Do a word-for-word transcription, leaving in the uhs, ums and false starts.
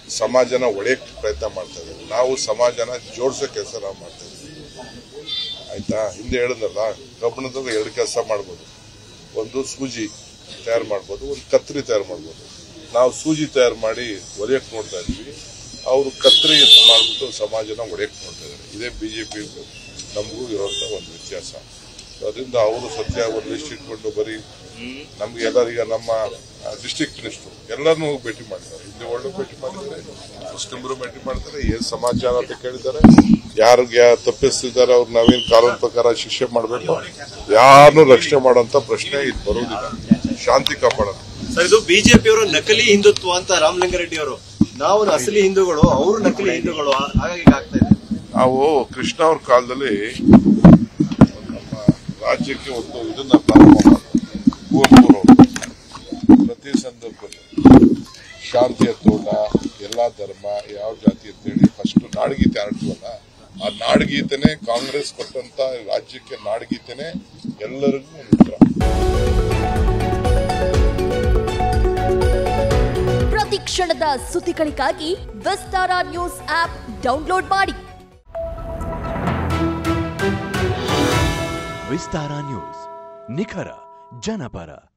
ಸಮಾಜನ ಒಡೆಯಕ್ಕೆ ಪ್ರಯತ್ನ ಮಾಡ್ತಾ ಇದ್ದೀವಿ. ನಾವು ಸಮಾಜನ ಜೋಡಿಸೋ ಕೆಲಸ ನಾವು ಮಾಡ್ತಾ ಇದ್ದೀವಿ. ಆಯ್ತಾ? ಹಿಂದೆ ಹೇಳಿದ್ರಲ್ಲ, ಕಬ್ಬಣದಲ್ಲಿ ಎರಡು ಕೆಲಸ ಮಾಡ್ಬೋದು. ಒಂದು ಸೂಜಿ ತಯಾರು ಮಾಡ್ಬೋದು, ಒಂದು ಕತ್ರಿ ತಯಾರು ಮಾಡ್ಬೋದು. ನಾವು ಸೂಜಿ ತಯಾರು ಮಾಡಿ ಒಡೆಯಕ್ಕೆ ನೋಡ್ತಾ ಇದ್ವಿ, ಅವರು ಕತ್ರಿ ಮಾಡಿಬಿಟ್ಟು ಸಮಾಜನ ಒಡೆಯಕ್ಕೆ ನೋಡ್ತಾ ಇದ್ದಾರೆ. ಇದೇ ಬಿಜೆಪಿಗೂ ನಮಗೂ ಇರೋಂಥ ಒಂದು ವ್ಯತ್ಯಾಸ. ಅದರಿಂದ ಅವರು ಸತ್ಯ ಒಂದು ಲಿಸ್ಟ್ ಇಟ್ಕೊಂಡು ಬರೀ ನಮ್ಗೆ ಎಲ್ಲರೀಗ ನಮ್ಮ ಡಿಸ್ಟ್ರಿಕ್ಟ್ ಮಿನಿಸ್ಟ್ರು ಎಲ್ಲರನ್ನೂ ಹೋಗಿ ಭೇಟಿ ಮಾಡಿದ್ದಾರೆ. ಹಿಂದೆ ಒಳ್ಳೆ ಭೇಟಿ ಮಾಡಿದ್ದಾರೆ, ಮುಸ್ಲಿಮರು ಭೇಟಿ ಮಾಡ್ತಾರೆ, ಏನ್ ಸಮಾಚಾರ ಅಂತ ಕೇಳಿದ್ದಾರೆ. ಯಾರಿಗೆ ತಪ್ಪಿಸ್ತಿದ್ದಾರೆ ಅವ್ರು ನಾವೇನು ಕಾನೂನು ಪ್ರಕಾರ ಶಿಕ್ಷೆ ಮಾಡಬೇಕು, ಯಾರನ್ನೂ ರಕ್ಷಣೆ ಮಾಡುವಂತ ಪ್ರಶ್ನೆ ಇದು ಬರುವುದಿಲ್ಲ. ಶಾಂತಿ ಕಾಪಾಡೋಣ. ಸರ್, ಇದು ಬಿಜೆಪಿಯವರು ನಕಲಿ ಹಿಂದುತ್ವ ಅಂತ ರಾಮಲಿಂಗಾರೆಡ್ಡಿ ಅವರು, ನಾವು ಅಸಲಿ ಹಿಂದೂಗಳು, ಅವರು ನಕಲಿ ಹಿಂದೂಗಳು, ಹಾಗಾಗಿ ಆಗ್ತಾ ಇದೆ. ನಾವು ಕೃಷ್ಣ ಅವ್ರ ಕಾಲದಲ್ಲಿ ನಮ್ಮ ರಾಜ್ಯಕ್ಕೆ ಒಂದು ಇದನ್ನ ಪ್ರಾರಂಭ ಮಾಡಿದ್ರು. ಪ್ರತಿ ಸಂದರ್ಭದಲ್ಲಿ ಶಾಂತಿಯ ತೋಟ, ಎಲ್ಲಾ ಧರ್ಮ, ಯಾವ ಜಾತಿ ಅಂತೇಳಿ ಫಸ್ಟ್ ನಾಡಗೀತೆ ಆಡ್ತೀವಲ್ಲ, ಆ ನಾಡಗೀತೆನೆ ಕಾಂಗ್ರೆಸ್ ಕೊಟ್ಟಂತ ರಾಜ್ಯಕ್ಕೆ ನಾಡಗೀತೆನೆ ಎಲ್ಲರಿಗೂ ಒಂದು ಉತ್ತರ. ಪ್ರತಿ ಕ್ಷಣದ ಸುದ್ದಿಗಳಿಗಾಗಿ ವಿಸ್ತಾರ ನ್ಯೂಸ್ ಆಪ್ ಡೌನ್ಲೋಡ್ ಮಾಡಿ. ವಿಸ್ತಾರ ನ್ಯೂಸ್, ನಿಖರ ಜನಪರ.